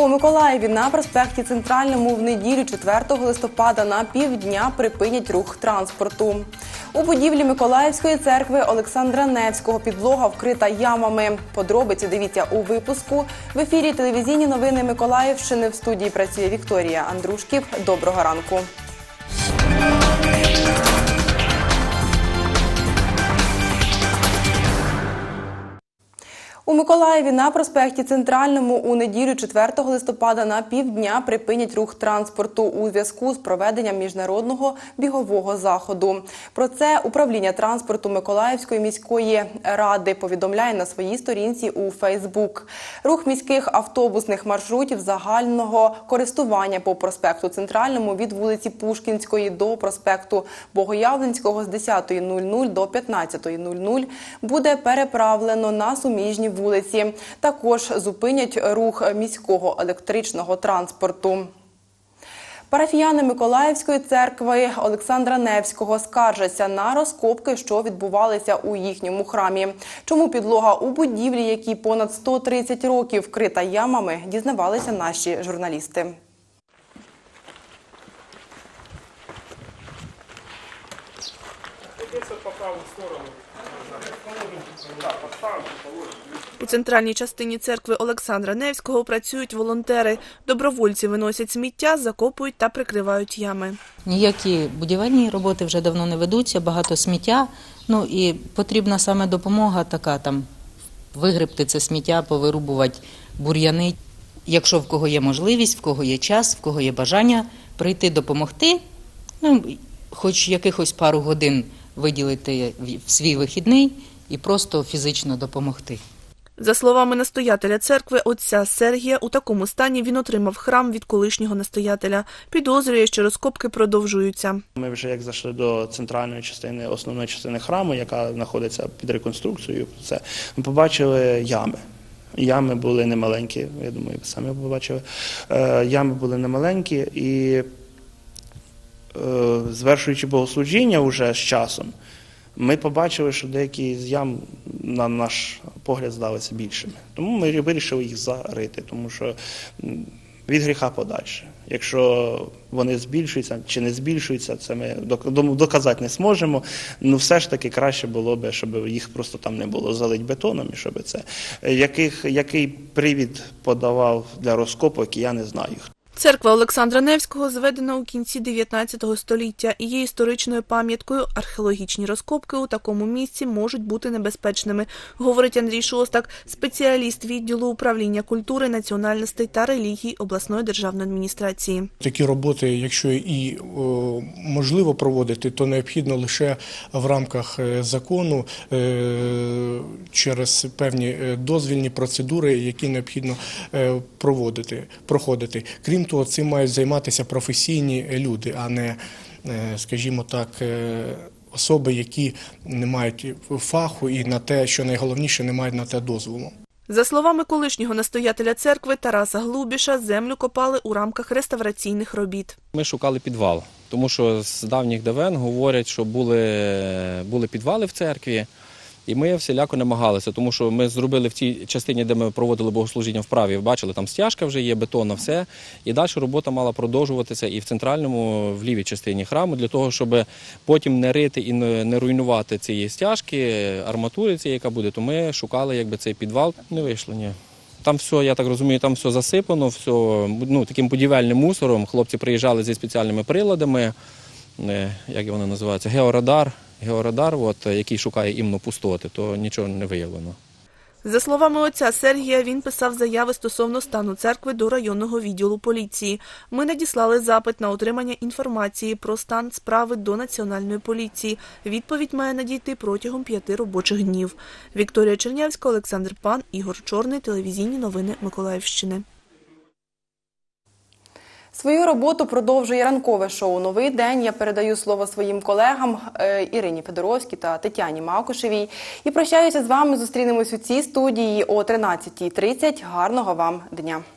У Миколаєві на проспекті Центральному в неділю 4 листопада на півдня припинять рух транспорту. У будівлі Миколаївської церкви Олександра Невського підлога вкрита ямами. Подробиці дивіться у випуску. В ефірі телевізійні новини Миколаївщини. В студії працює Вікторія Андрушків. Доброго ранку. У Миколаєві на проспекті Центральному у неділю 4 листопада на півдня припинять рух транспорту у зв'язку з проведенням міжнародного бігового заходу. Про це управління транспорту Миколаївської міської ради повідомляє на своїй сторінці у Фейсбук. Рух міських автобусних маршрутів загального користування по проспекту Центральному від вулиці Пушкінської до проспекту Богоявленського з 10:00 до 15:00 буде переправлено на суміжні вулиці. Також зупинять рух міського електричного транспорту. Парафіяни Миколаївської церкви Олександра Невського скаржаться на розкопки, що відбувалися у їхньому храмі. Чому підлога у будівлі, якій понад 130 років вкрита ямами, дізнавалися наші журналісти. У центральній частині церкви Олександра Невського працюють волонтери. Добровольці виносять сміття, закопують та прикривають ями. Ніякі будівельні роботи вже давно не ведуться, багато сміття. І потрібна саме допомога така, вигребти це сміття, повирубувати бур'яни. Якщо в кого є можливість, в кого є час, в кого є бажання прийти допомогти, хоч якихось пару годин виділити в свій вихідний і просто фізично допомогти. За словами настоятеля церкви отця Сергія, у такому стані він отримав храм від колишнього настоятеля. Підозрює, що розкопки продовжуються. Ми вже як зайшли до центральної частини, основної частини храму, яка знаходиться під реконструкцією, ми побачили ями. Ями були немаленькі, я думаю, ви самі побачили. Ями були немаленькі і звершуючи богослужіння вже з часом, ми побачили, що деякі з ям, на наш погляд, здалися більшими. Тому ми вирішили їх зарити, тому що від гріха подальше. Якщо вони збільшуються чи не збільшуються, це ми доказати не зможемо. Все ж таки краще було б, щоб їх просто там не було, залить бетоном, і щоб це. Який привід подавав для розкопок, я не знаю. Церква Олександра Невського зведена у кінці 19 століття і є історичною пам'яткою. Археологічні розкопки у такому місці можуть бути небезпечними, говорить Андрій Шостак, спеціаліст відділу управління культури, національностей та релігій обласної державної адміністрації. Такі роботи, якщо і можливо проводити, то необхідно лише в рамках закону через певні дозвільні процедури, які необхідно проходити. Крім того, цим мають займатися професійні люди, а не, скажімо так, особи, які не мають фаху і на те, що найголовніше, не мають на те дозволу. За словами колишнього настоятеля церкви Тараса Глубіша, землю копали у рамках реставраційних робіт. Ми шукали підвал, тому що з давніх давен говорять, що були підвали в церкві. І ми всіляко намагалися, тому що ми зробили в тій частині, де ми проводили богослужіння вправі, бачили, там стяжка вже є, бетонна, все. І далі робота мала продовжуватися і в центральному, в лівій частині храму, для того, щоб потім не рити і не руйнувати цієї стяжки, арматури цієї, яка буде, то ми шукали цей підвал. Не вийшло, ні. Там все, я так розумію, там все засипано, все таким будівельним мусором. Хлопці приїжджали зі спеціальними приладами, як вони називаються, георадар, який шукає іменно пустоти, то нічого не виявлено. За словами отця Сергія, він писав заяви стосовно стану церкви до районного відділу поліції. Ми надіслали запит на отримання інформації про стан справи до Національної поліції. Відповідь має надійти протягом 5 робочих днів. Вікторія Чернявська, Олександр Пан, Ігор Чорний. Телевізійні новини Миколаївщини. Свою роботу продовжує ранкове шоу «Новий день». Я передаю слово своїм колегам Ірині Федоровській та Тетяні Макушевій. І прощаюся з вами. Зустрінемось у цій студії о 13:30. Гарного вам дня!